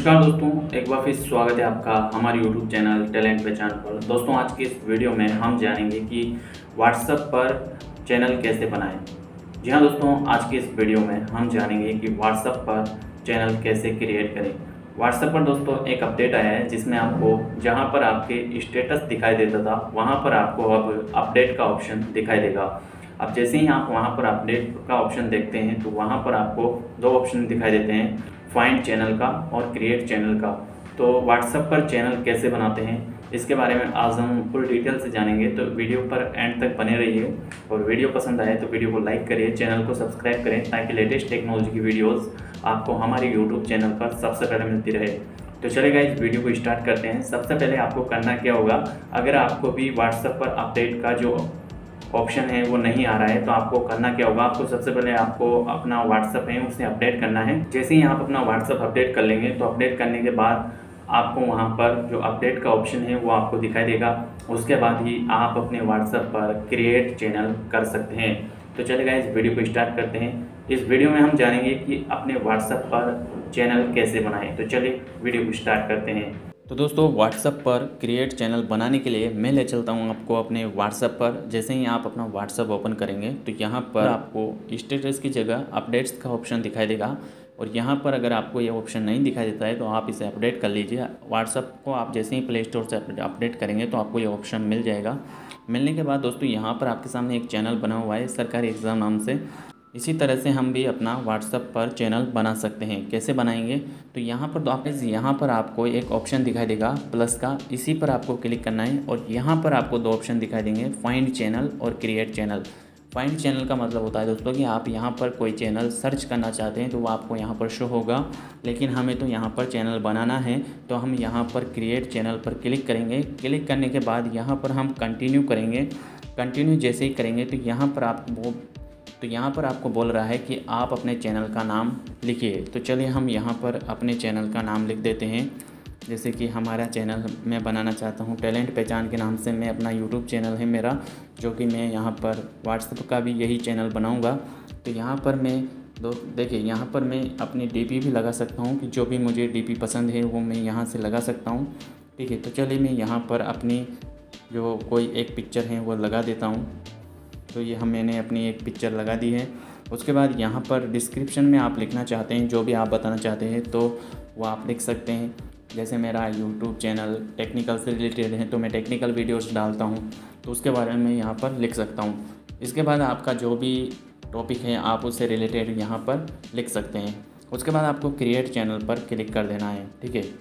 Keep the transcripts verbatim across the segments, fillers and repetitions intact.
नमस्कार दोस्तों, एक बार फिर स्वागत है आपका हमारे यूट्यूब चैनल टैलेंट पहचान पर। दोस्तों, आज की इस वीडियो में हम जानेंगे कि व्हाट्सएप पर चैनल कैसे बनाएं। जी हाँ दोस्तों, आज की इस वीडियो में हम जानेंगे कि व्हाट्सएप पर चैनल कैसे क्रिएट करें। व्हाट्सएप पर दोस्तों एक अपडेट आया है जिसमें आपको जहाँ पर आपके स्टेटस दिखाई देता था वहाँ पर आपको अब अपडेट का ऑप्शन दिखाई देगा। अब जैसे ही आप वहाँ पर अपडेट का ऑप्शन देखते हैं तो वहाँ पर आपको दो ऑप्शन दिखाई देते हैं, फाइंड चैनल का और क्रिएट चैनल का। तो व्हाट्सएप पर चैनल कैसे बनाते हैं इसके बारे में आज हम फुल डिटेल से जानेंगे, तो वीडियो पर एंड तक बने रहिए। और वीडियो पसंद आए तो वीडियो को लाइक करिए, चैनल को सब्सक्राइब करें ताकि लेटेस्ट टेक्नोलॉजी की वीडियोस आपको हमारे यूट्यूब चैनल पर सबसे पहले मिलती रहे। तो चलेगा, इस वीडियो को स्टार्ट करते हैं। सबसे पहले आपको करना क्या होगा, अगर आपको भी व्हाट्सएप पर अपडेट का जो ऑप्शन है वो नहीं आ रहा है तो आपको करना क्या होगा, आपको सबसे पहले आपको अपना व्हाट्सएप है उसे अपडेट करना है। जैसे ही आप अपना व्हाट्सएप अपडेट कर लेंगे तो अपडेट करने के बाद आपको वहाँ पर जो अपडेट का ऑप्शन है वो आपको दिखाई देगा। उसके बाद ही आप अपने व्हाट्सएप पर क्रिएट चैनल कर सकते हैं। तो चलेगा, इस वीडियो को स्टार्ट करते हैं। इस वीडियो में हम जानेंगे कि अपने व्हाट्सएप पर चैनल कैसे बनाएं। तो चलिए वीडियो को स्टार्ट करते हैं। तो दोस्तों, व्हाट्सएप पर क्रिएट चैनल बनाने के लिए मैं ले चलता हूं आपको अपने व्हाट्सएप पर। जैसे ही आप अपना व्हाट्सएप ओपन करेंगे तो यहां पर आपको स्टेटस की जगह अपडेट्स का ऑप्शन दिखाई देगा। और यहां पर अगर आपको ये ऑप्शन नहीं दिखाई देता है तो आप इसे अपडेट कर लीजिए। व्हाट्सएप को आप जैसे ही प्ले स्टोर से अपडेट करेंगे तो आपको ये ऑप्शन मिल जाएगा। मिलने के बाद दोस्तों यहाँ पर आपके सामने एक चैनल बना हुआ है सरकारी एग्ज़ाम नाम से। इसी तरह से हम भी अपना व्हाट्सएप पर चैनल बना सकते हैं। कैसे बनाएंगे, तो यहाँ पर आप यहाँ पर आपको एक ऑप्शन दिखाई देगा प्लस का, इसी पर आपको क्लिक करना है। और यहाँ पर आपको दो ऑप्शन दिखाई देंगे, फाइंड चैनल और क्रिएट चैनल। फाइंड चैनल का मतलब होता है दोस्तों कि आप यहाँ पर कोई चैनल सर्च करना चाहते हैं तो वो आपको यहाँ पर शो होगा, लेकिन हमें तो यहाँ पर चैनल बनाना है तो हम यहाँ पर क्रिएट चैनल पर क्लिक करेंगे। क्लिक करने के बाद यहाँ पर हम कंटिन्यू करेंगे। कंटिन्यू जैसे ही करेंगे तो यहाँ पर आप वो तो यहाँ पर आपको बोल रहा है कि आप अपने चैनल का नाम लिखिए। तो चलिए हम यहाँ पर अपने चैनल का नाम लिख देते हैं। जैसे कि हमारा चैनल मैं बनाना चाहता हूँ टैलेंट पहचान के नाम से। मैं अपना यूट्यूब चैनल है मेरा, जो कि मैं यहाँ पर व्हाट्सएप का भी यही चैनल बनाऊँगा। तो यहाँ पर मैं दो देखिए यहाँ पर मैं अपनी डीपी भी लगा सकता हूँ कि जो भी मुझे डीपी पसंद है वो मैं यहाँ से लगा सकता हूँ। ठीक है, तो चलिए मैं यहाँ पर अपनी जो कोई एक पिक्चर है वो लगा देता हूँ। तो ये हम मैंने अपनी एक पिक्चर लगा दी है। उसके बाद यहाँ पर डिस्क्रिप्शन में आप लिखना चाहते हैं जो भी आप बताना चाहते हैं तो वो आप लिख सकते हैं। जैसे मेरा यूट्यूब चैनल टेक्निकल से रिलेटेड है तो मैं टेक्निकल वीडियोस डालता हूँ तो उसके बारे में यहाँ पर लिख सकता हूँ। इसके बाद आपका जो भी टॉपिक है आप उससे रिलेटेड यहाँ पर लिख सकते हैं। उसके बाद आपको क्रिएट चैनल पर क्लिक कर देना है। ठीक है,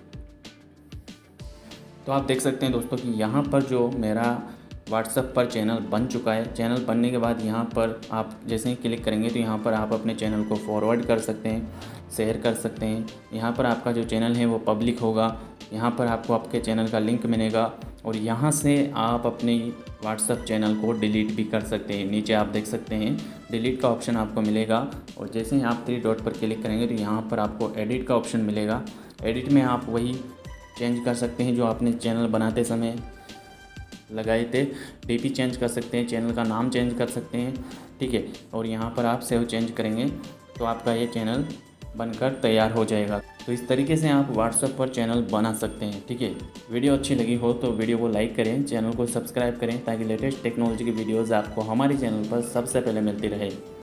तो आप देख सकते हैं दोस्तों कि यहाँ पर जो मेरा व्हाट्सएप पर चैनल बन चुका है। चैनल बनने के बाद यहाँ पर आप जैसे ही क्लिक करेंगे तो यहाँ पर आप अपने चैनल को फॉरवर्ड कर सकते हैं, शेयर कर सकते हैं। यहाँ पर आपका जो चैनल है वो पब्लिक होगा। यहाँ पर आपको आपके चैनल का लिंक मिलेगा और यहाँ से आप अपने व्हाट्सएप चैनल को डिलीट भी कर सकते हैं। नीचे आप देख सकते हैं डिलीट का ऑप्शन आपको मिलेगा। और जैसे ही आप थ्री डॉट पर क्लिक करेंगे तो यहाँ पर आपको एडिट का ऑप्शन मिलेगा। एडिट में आप वही चेंज कर सकते हैं जो आपने चैनल बनाते समय लगाए थे। डीपी चेंज कर सकते हैं, चैनल का नाम चेंज कर सकते हैं। ठीक है, और यहाँ पर आप सेव चेंज करेंगे तो आपका ये चैनल बनकर तैयार हो जाएगा। तो इस तरीके से आप व्हाट्सएप पर चैनल बना सकते हैं। ठीक है, वीडियो अच्छी लगी हो तो वीडियो को लाइक करें, चैनल को सब्सक्राइब करें ताकि लेटेस्ट टेक्नोलॉजी की वीडियोज़ आपको हमारे चैनल पर सबसे पहले मिलती रहे।